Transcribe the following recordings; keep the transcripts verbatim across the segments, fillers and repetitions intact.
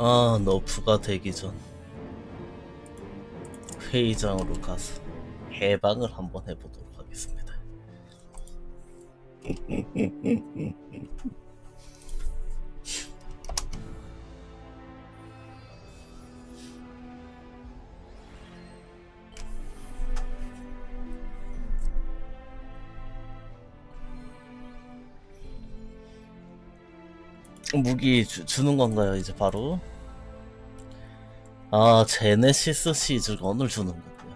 아, 너프가 되기 전 회의장으로 가서 해방을 한번 해보도록 하겠습니다. 무기 주, 주는 건가요, 이제 바로? 아, 제네시스 시즈건을 주는 거고요.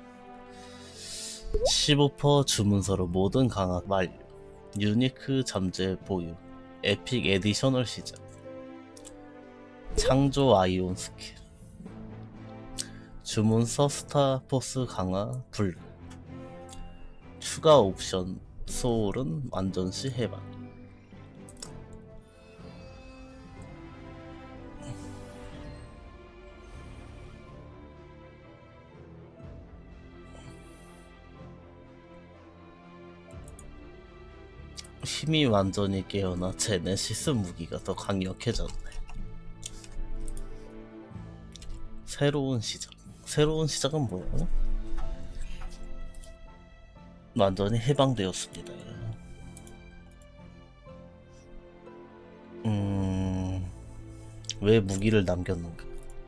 십오 퍼센트 주문서로 모든 강화 완료. 유니크 잠재 보유. 에픽 에디셔널 시작. 창조 아이온 스킬. 주문서 스타포스 강화 불가. 추가 옵션 소울은 완전시 해방. 힘이 완전히 깨어나 제네시스 무기가 더 강력해졌네. 새로운 시작. 새로운 시작은 뭐야? 완전히 해방되었습니다. 음... 왜 무기를 남겼는가?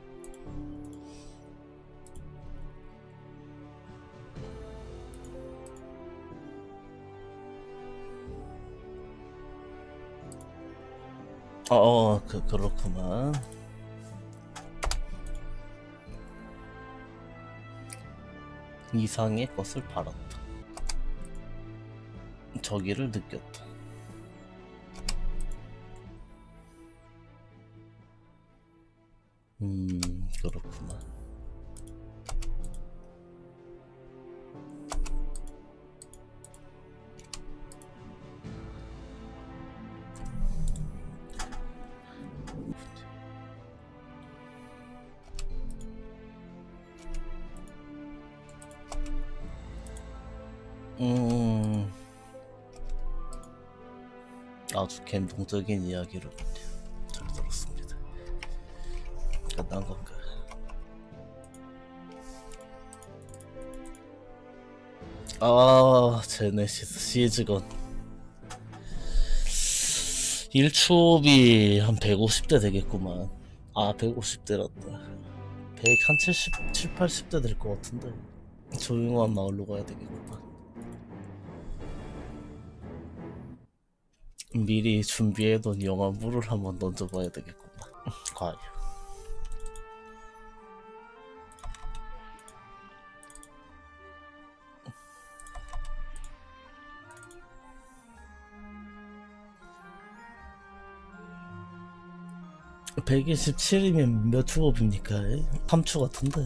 어, 그, 그렇구만. 이상의 것을 바랐다. 저기를 느꼈다. 음, 그렇구만. 음, 아주 감동적인 이야기로군요. 잘 들었습니다. 끝난 건가? 아, 제네시스 시즈건 일 초비 한 백오십 대 되겠구만. 아, 백오십 대란다. 백 한 칠십, 칠, 팔십 대 될 것 같은데. 조용한 마을로 가야 되겠구만. 미리 준비해둔 영화 물을 한번 던져봐야 되겠구만. 과연. 백이십칠이면 몇 초업입니까? 삼 초 같은데.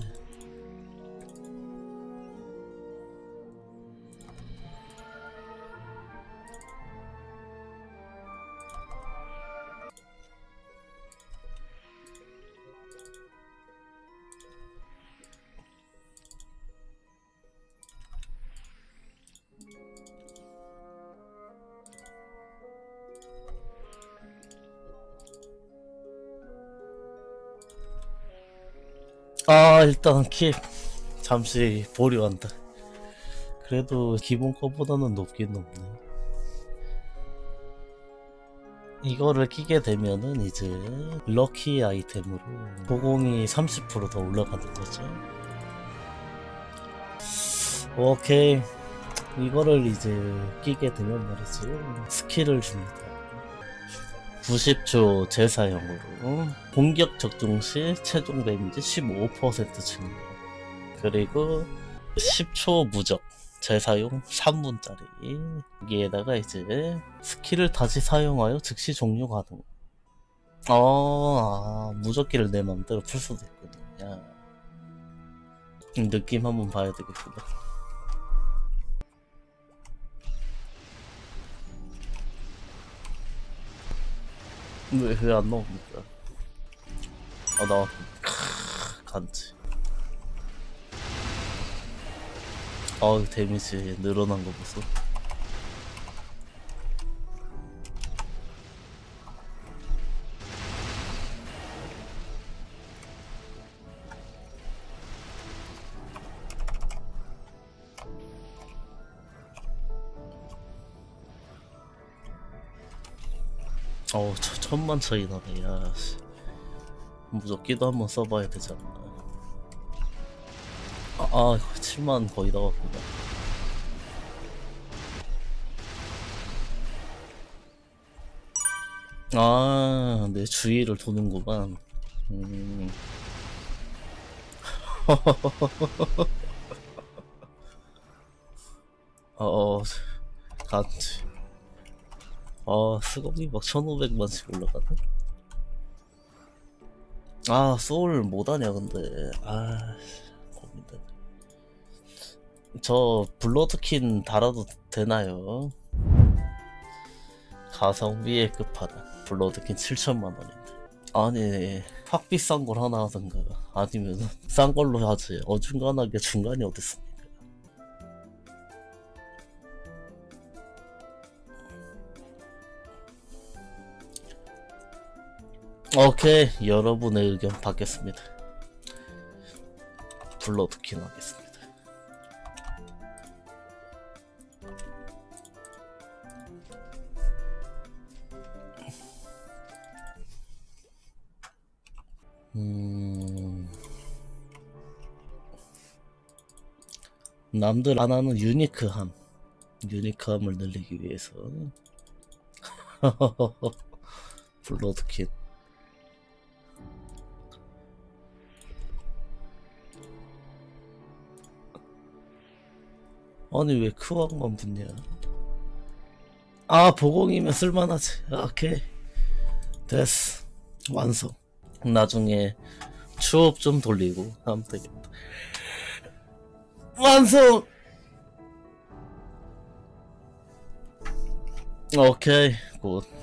아, 일단 킵 잠시 보류한다. 그래도 기본 거보다는 높긴 높네. 이거를 끼게 되면은 이제 럭키 아이템으로 보공이 삼십 퍼센트 더 올라가는 거죠. 오케이, 이거를 이제 끼게 되면 말이지 스킬을 줍니다. 구십 초 재사용으로 공격 적중 시 최종 데미지 십오 퍼센트 증가. 그리고 십 초 무적 재사용 삼 분짜리. 여기에다가 이제 스킬을 다시 사용하여 즉시 종료 가능. 어, 아, 무적기를 내 맘대로 풀 수도 있거든요. 야. 느낌 한번 봐야 되겠구나. 왜, 왜 안 나옵니까? 아, 나왔. 간지. 아우, 데미지 늘어난 거 보소. 어우 저 천만 차이 나네. 야 씨. 무적기도 한번 써봐야 되잖아. 아, 아 칠만 거의 나왔구나. 아, 내 주위를 도는구만. 음. 어, 간지. 아, 스검이 막 천오백만씩 올라가네. 아, 소울 못하냐, 근데. 아, 고민되네. 저 블러드킨 달아도 되나요? 가성비의 끝판왕. 블러드킨 칠천만 원인데. 아니, 확 비싼 걸 하나 하든가. 아니면 싼 걸로 하지. 어중간하게 중간이 어딨습니까? 오케이, 여러분의 의견 받겠습니다. 블러드킨 하겠습니다. 음... 남들 안 하는 유니크함. 유니크함을 늘리기 위해서. 블러드킨. 아니 왜 크왕만 붙냐? 아 보공이면 쓸만하지. 오케이 됐어. 완성. 나중에 추업 좀 돌리고 하면 되겠다. 완성. 오케이 굿.